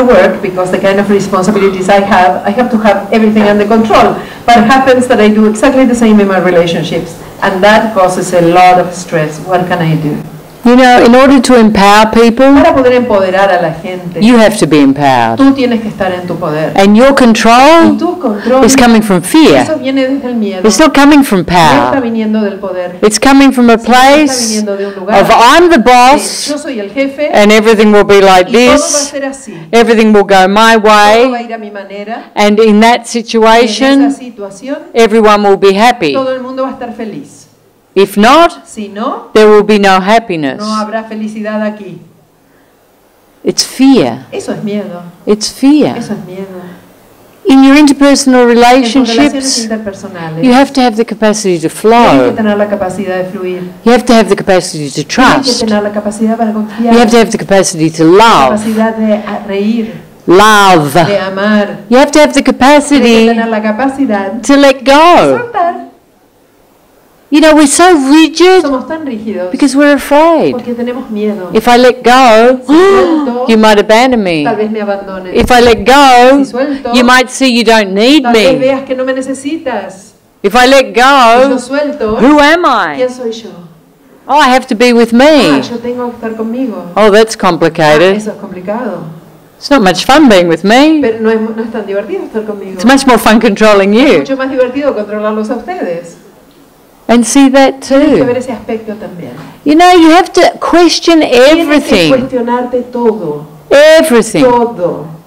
more work because the kind of responsibilities I have to have everything under control. But it happens that I do exactly the same in my relationships, and that causes a lot of stress. What can I do? You know, in order to empower people, Para poder empoderar a la gente, you have to be empowered. tú tienes que estar en tu poder. And your Y control tu control, is coming from fear. eso viene desde el miedo. It's not coming from No está power. viniendo del poder. It's coming from a Está place viniendo de un lugar of I'm the de, boss yo soy el jefe and everything will be like y todo va a this. ser así. Everything will go my Todo va a way. ir a mi manera. And in that Y en esa situation, situación, everyone will be happy. todo el mundo va a estar feliz. If not, Si no, there will be no happiness. no habrá felicidad aquí. It's fear. Eso es miedo. It's fear. Eso es miedo. In your interpersonal En tus relaciones relationships, interpersonales, you have to have the capacity to tienes que flow. tener la capacidad de fluir. You have to have the capacity to Tienes que trust. tener la capacidad para confiar. You have to have the capacity to La love. capacidad de reír, Love. de amar. You have to have the Tienes que capacity tener la capacidad to let de go. soltar. You know, we're so rigid Somos tan rígidos because we're afraid. porque tenemos miedo. If I let go, suelto, you might abandon me. Tal vez me abandones. If I let go, Si suelto, you might see you don't need tal vez me. veas que no me necesitas. If I let Si yo go, suelto, who am I? ¿quién soy yo? Oh, I have to be with me. Yo tengo que estar conmigo. Oh, that's complicated. Eso es complicado. It's not much fun being with me. Pero no es tan divertido estar conmigo. It's much more fun controlling Es you. mucho más divertido controlarlos a ustedes. And see that Tienes que ver too. ese aspecto también. You know, you have to question Tienes que everything. cuestionarte todo. Everything. Todo.